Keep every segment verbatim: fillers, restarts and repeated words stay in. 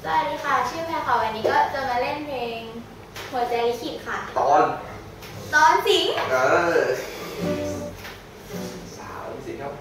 สวัสดีค่ะชื่อแพรค่ะวันนี้ก็จะมาเล่นเพลงหัวใจลิขิตค่ะตอนตอนสิงเออสาวสิครับ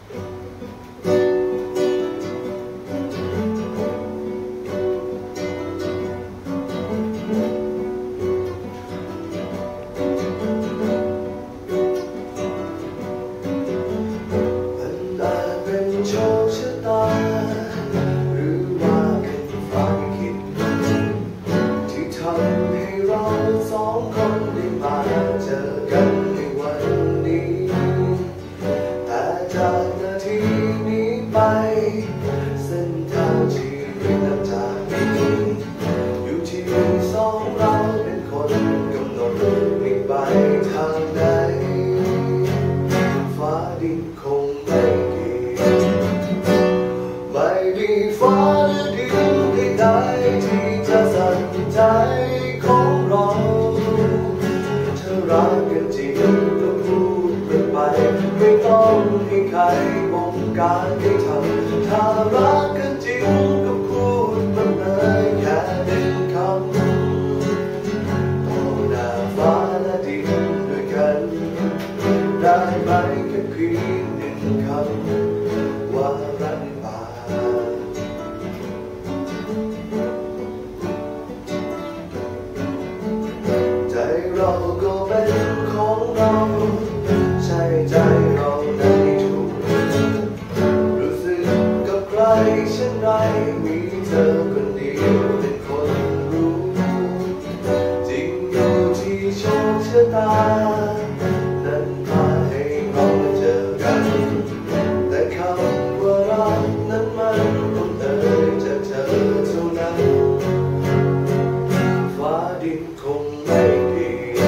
โชคชะตาหรือว่าเป็นความคิดที่ทำให้เราสองคนได้มาเจอกันในวันนี้แต่จากนาทีนี้ไปเส้นทางชีวิตนับจากนี้อยู่ที่สองเราเป็นคนกำหนดไม่ไปทางใดฟ้าดินคงไม่ไม่มีฟ้าหรือดินใดๆที่จะสั่นใจของเราเธอรักกันจริงก็พูดมันไปไม่ต้องให้ใครบงการให้ทำถ้ารักกันจริงก็พูดมันเลยแค่หนึ่งคำต่อหน้าฟ้าและดินด้วยกันได้ไหมแค่เพียงหนึ่งคำว่ารักใจเราก็เป็นของเราใช่ใจเราได้ถูกรู้สึกกับใครเช่นไรมีเธอคนเดียวเป็นคนรู้จริงอยู่ที่โชคชะตานั้นพาให้เราเจอกันแต่คำว่ารักนั้นมันคงเอ่ยจากเธอเท่านั้นฟ้าดินคงไม่ดี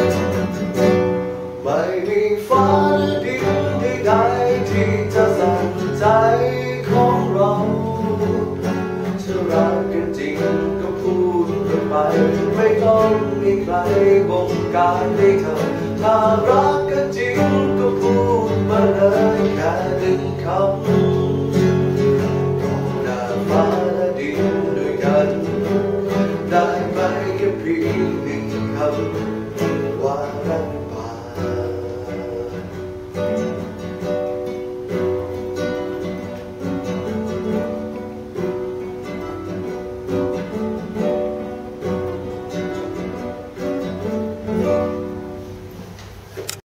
ไม่มีฟ้าหรือดินใดๆที่จะสั่นใจของเราเธอรักกันจริงก็พูดกันไปไม่ต้องมีใครบงการให้เธอถ้ารักกันจริงก็พูดมาเลยแค่หนึ่งคำ